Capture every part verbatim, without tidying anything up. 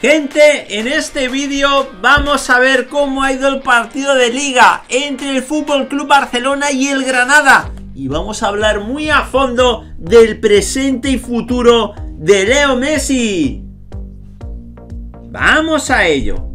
Gente, en este vídeo vamos a ver cómo ha ido el partido de Liga entre el F C Barcelona y el Granada. Y vamos a hablar muy a fondo del presente y futuro de Leo Messi. ¡Vamos a ello!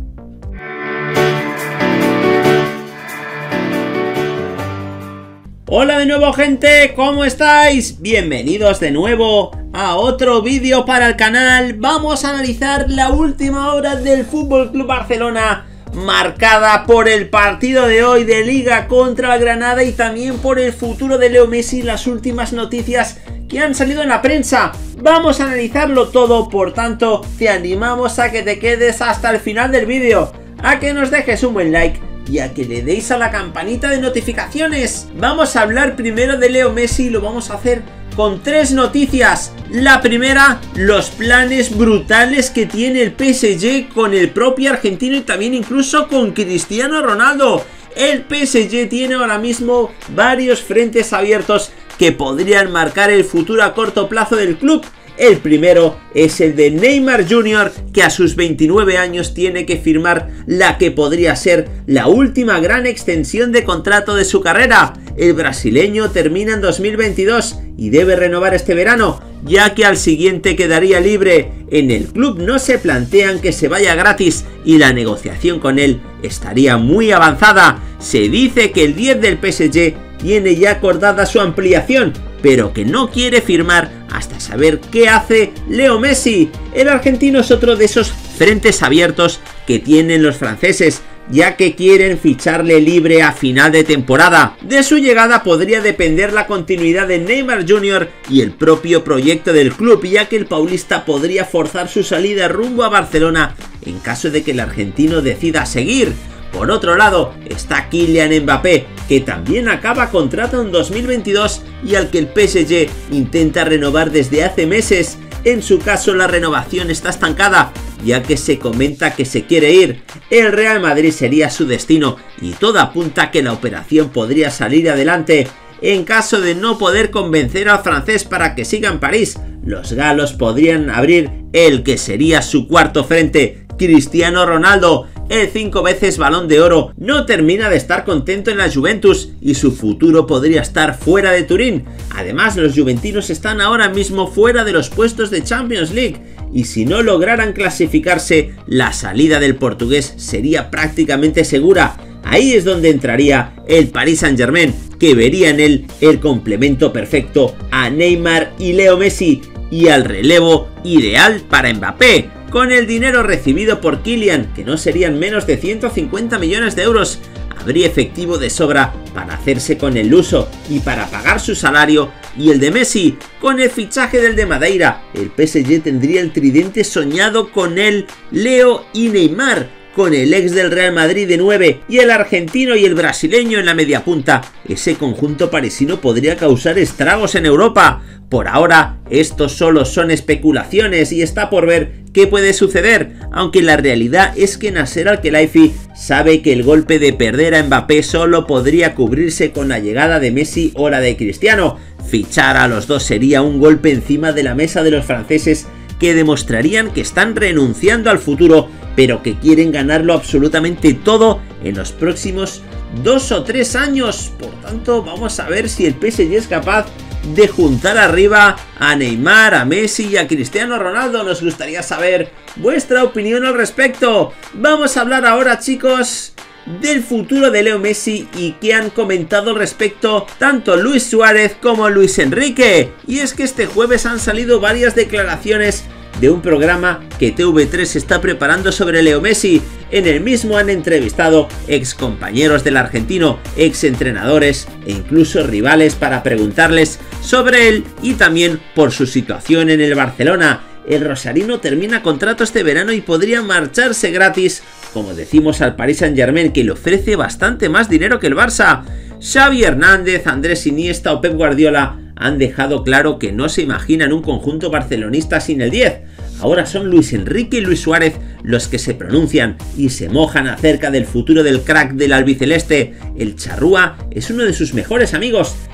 Hola de nuevo, gente, ¿cómo estáis? Bienvenidos de nuevo a otro vídeo para el canal. Vamos a analizar la última hora del F C Barcelona, marcada por el partido de hoy de Liga contra el Granada y también por el futuro de Leo Messi, las últimas noticias que han salido en la prensa. Vamos a analizarlo todo, por tanto te animamos a que te quedes hasta el final del vídeo, a que nos dejes un buen like y a que le deis a la campanita de notificaciones. Vamos a hablar primero de Leo Messi y lo vamos a hacer con tres noticias. La primera, los planes brutales que tiene el P S G con el propio argentino y también incluso con Cristiano Ronaldo. El P S G tiene ahora mismo varios frentes abiertos que podrían marcar el futuro a corto plazo del club. El primero es el de Neymar junior, que a sus veintinueve años tiene que firmar la que podría ser la última gran extensión de contrato de su carrera. El brasileño termina en dos mil veintidós y debe renovar este verano, ya que al siguiente quedaría libre. En el club no se plantean que se vaya gratis y la negociación con él estaría muy avanzada. Se dice que el diez del P S G tiene ya acordada su ampliación, pero que no quiere firmar hasta saber qué hace Leo Messi. El argentino es otro de esos frentes abiertos que tienen los franceses, ya que quieren ficharle libre a final de temporada. De su llegada podría depender la continuidad de Neymar junior y el propio proyecto del club, ya que el paulista podría forzar su salida rumbo a Barcelona en caso de que el argentino decida seguir. Por otro lado está Kylian Mbappé, que también acaba contrato en dos mil veintidós y al que el P S G intenta renovar desde hace meses. En su caso la renovación está estancada, ya que se comenta que se quiere ir. El Real Madrid sería su destino y todo apunta a que la operación podría salir adelante. En caso de no poder convencer al francés para que siga en París, los galos podrían abrir el que sería su cuarto frente, Cristiano Ronaldo. El cinco veces Balón de Oro no termina de estar contento en la Juventus y su futuro podría estar fuera de Turín. Además, los juventinos están ahora mismo fuera de los puestos de Champions League y si no lograran clasificarse, la salida del portugués sería prácticamente segura. Ahí es donde entraría el Paris Saint-Germain, que vería en él el complemento perfecto a Neymar y Leo Messi y al relevo ideal para Mbappé. Con el dinero recibido por Kylian, que no serían menos de ciento cincuenta millones de euros, habría efectivo de sobra para hacerse con el luso y para pagar su salario y el de Messi. Con el fichaje del de Madeira, el P S G tendría el tridente soñado con él, Leo y Neymar, con el ex del Real Madrid de nueve y el argentino y el brasileño en la media punta. Ese conjunto parisino podría causar estragos en Europa. Por ahora, estos solo son especulaciones y está por ver qué puede suceder, aunque la realidad es que Nasser Al-Khelaifi sabe que el golpe de perder a Mbappé solo podría cubrirse con la llegada de Messi o la de Cristiano. Fichar a los dos sería un golpe encima de la mesa de los franceses, que demostrarían que están renunciando al futuro, pero que quieren ganarlo absolutamente todo en los próximos dos o tres años. Por tanto, vamos a ver si el P S G es capaz de juntar arriba a Neymar, a Messi y a Cristiano Ronaldo. Nos gustaría saber vuestra opinión al respecto. Vamos a hablar ahora, chicos, del futuro de Leo Messi y que han comentado al respecto tanto Luis Suárez como Luis Enrique. Y es que este jueves han salido varias declaraciones de un programa que T V tres está preparando sobre Leo Messi. En el mismo han entrevistado ex compañeros del argentino, ex entrenadores e incluso rivales para preguntarles sobre él y también por su situación en el Barcelona. El rosarino termina contrato este verano y podría marcharse gratis, como decimos, al Paris Saint-Germain, que le ofrece bastante más dinero que el Barça. Xavi Hernández, Andrés Iniesta o Pep Guardiola han dejado claro que no se imaginan un conjunto barcelonista sin el diez. Ahora son Luis Enrique y Luis Suárez los que se pronuncian y se mojan acerca del futuro del crack del albiceleste. El charrúa es uno de sus mejores amigos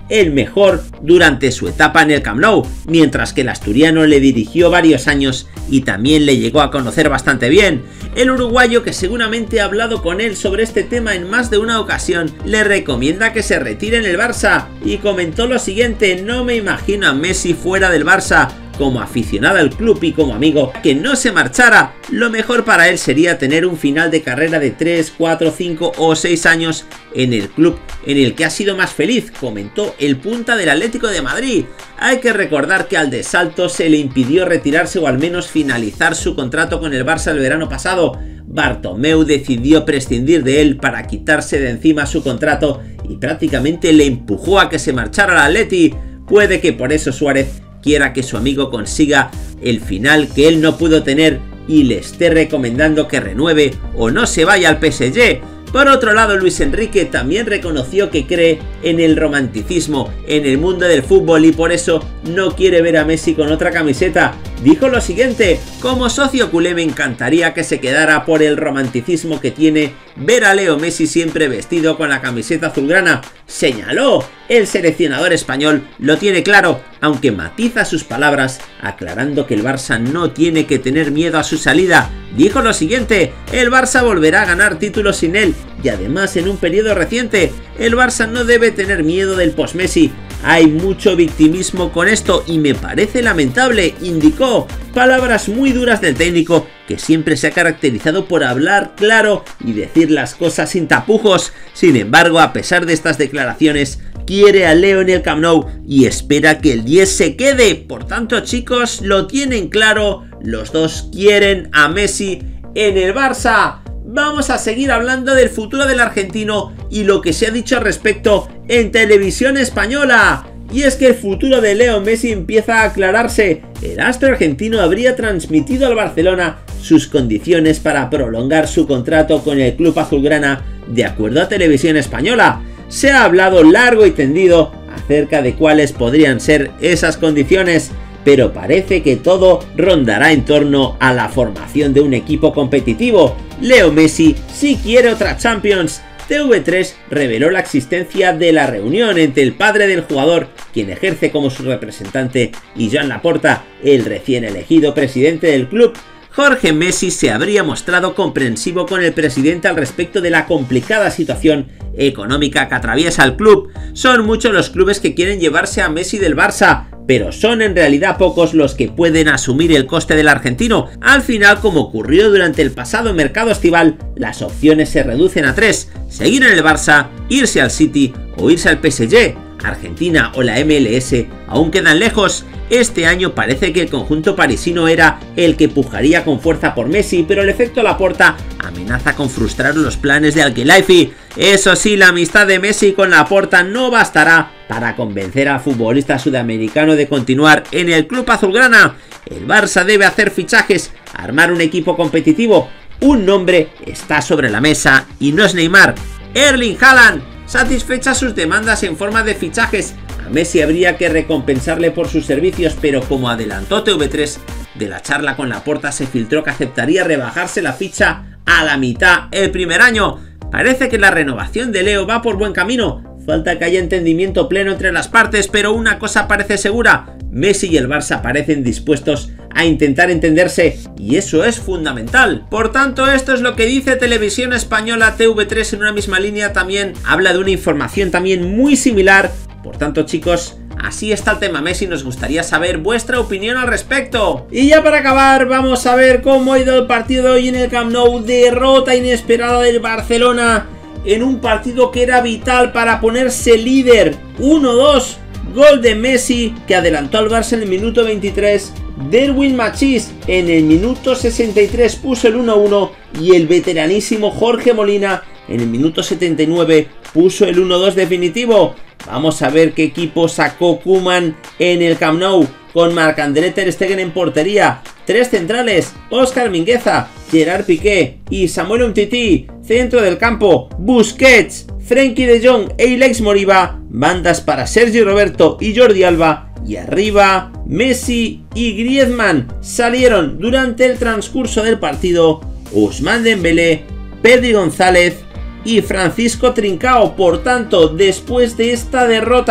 el mejor durante su etapa en el Camp Nou, mientras que el asturiano le dirigió varios años y también le llegó a conocer bastante bien. El uruguayo, que seguramente ha hablado con él sobre este tema en más de una ocasión, le recomienda que se retire en el Barça y comentó lo siguiente: no me imagino a Messi fuera del Barça. Como aficionado al club y como amigo, que no se marchara. Lo mejor para él sería tener un final de carrera de tres, cuatro, cinco o seis años en el club en el que ha sido más feliz, comentó el punta del Atlético de Madrid. Hay que recordar que al de Salto se le impidió retirarse o al menos finalizar su contrato con el Barça el verano pasado. Bartomeu decidió prescindir de él para quitarse de encima su contrato y prácticamente le empujó a que se marchara al Atleti. Puede que por eso Suárez quiera que su amigo consiga el final que él no pudo tener y le esté recomendando que renueve o no se vaya al P S G. Por otro lado, Luis Enrique también reconoció que cree en el romanticismo en el mundo del fútbol y por eso no quiere ver a Messi con otra camiseta. Dijo lo siguiente: como socio culé me encantaría que se quedara por el romanticismo que tiene ver a Leo Messi siempre vestido con la camiseta azulgrana. Señaló, el seleccionador español lo tiene claro, aunque matiza sus palabras aclarando que el Barça no tiene que tener miedo a su salida. Dijo lo siguiente: el Barça volverá a ganar títulos sin él y además en un periodo reciente. El Barça no debe tener miedo del post-Messi. Hay mucho victimismo con esto y me parece lamentable, indicó. Palabras muy duras del técnico, que siempre se ha caracterizado por hablar claro y decir las cosas sin tapujos. Sin embargo, a pesar de estas declaraciones, quiere a Leo en el Camp Nou y espera que el diez se quede. Por tanto, chicos, lo tienen claro, los dos quieren a Messi en el Barça. Vamos a seguir hablando del futuro del argentino y lo que se ha dicho al respecto en televisión española. Y es que el futuro de Leo Messi empieza a aclararse. El astro argentino habría transmitido al Barcelona sus condiciones para prolongar su contrato con el club azulgrana, de acuerdo a televisión española. Se ha hablado largo y tendido acerca de cuáles podrían ser esas condiciones, pero parece que todo rondará en torno a la formación de un equipo competitivo. Leo Messi sí quiere otra Champions. T V tres reveló la existencia de la reunión entre el padre del jugador, quien ejerce como su representante, y Joan Laporta, el recién elegido presidente del club. Jorge Messi se habría mostrado comprensivo con el presidente al respecto de la complicada situación económica que atraviesa el club. Son muchos los clubes que quieren llevarse a Messi del Barça, pero son en realidad pocos los que pueden asumir el coste del argentino. Al final, como ocurrió durante el pasado mercado estival, las opciones se reducen a tres: seguir en el Barça, irse al City o irse al P S G. Argentina o la M L S aún quedan lejos. Este año parece que el conjunto parisino era el que pujaría con fuerza por Messi, pero el efecto Laporta amenaza con frustrar los planes de Al-Khelaifi. Eso sí, la amistad de Messi con Laporta no bastará para convencer al futbolista sudamericano de continuar en el club azulgrana. El Barça debe hacer fichajes, armar un equipo competitivo. Un nombre está sobre la mesa y no es Neymar: Erling Haaland. Satisfechas sus demandas en forma de fichajes, a Messi habría que recompensarle por sus servicios, pero como adelantó T V tres, de la charla con Laporta se filtró que aceptaría rebajarse la ficha a la mitad el primer año. Parece que la renovación de Leo va por buen camino. Falta que haya entendimiento pleno entre las partes, pero una cosa parece segura: Messi y el Barça parecen dispuestos a intentar entenderse, y eso es fundamental. Por tanto, esto es lo que dice televisión española. T V tres en una misma línea también habla de una información también muy similar. Por tanto, chicos, así está el tema Messi. Nos gustaría saber vuestra opinión al respecto. Y ya para acabar, vamos a ver cómo ha ido el partido de hoy en el Camp Nou. Derrota inesperada del Barcelona en un partido que era vital para ponerse líder. uno dos, gol de Messi, que adelantó al Barça en el minuto veintitrés. Darwin Machís en el minuto sesenta y tres puso el uno uno y el veteranísimo Jorge Molina en el minuto setenta y nueve puso el uno dos definitivo. Vamos a ver qué equipo sacó Koeman en el Camp Nou, con Marc-André ter Stegen en portería, tres centrales: Óscar Mingueza, Gerard Piqué y Samuel Umtiti. Centro del campo: Busquets, Frenkie de Jong e Ilaix Moriba. Bandas para Sergi Roberto y Jordi Alba. Y arriba, Messi y Griezmann. Salieron durante el transcurso del partido Ousmane Dembélé, Pedri González y Francisco Trincao. Por tanto, después de esta derrota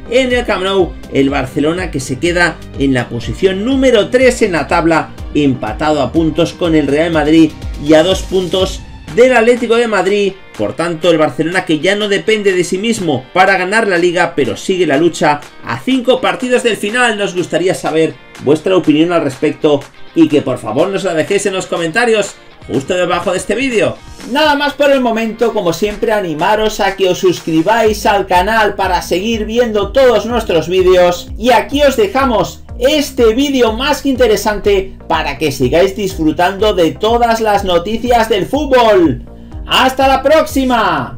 en el Camp Nou, el Barcelona, que se queda en la posición número tres en la tabla, empatado a puntos con el Real Madrid y a dos puntos del Atlético de Madrid. Por tanto, el Barcelona, que ya no depende de sí mismo para ganar la Liga, pero sigue la lucha a cinco partidos del final. Nos gustaría saber vuestra opinión al respecto y que por favor nos la dejéis en los comentarios justo debajo de este vídeo. Nada más por el momento. Como siempre, animaros a que os suscribáis al canal para seguir viendo todos nuestros vídeos, y aquí os dejamos este vídeo más que interesante para que sigáis disfrutando de todas las noticias del fútbol. ¡Hasta la próxima!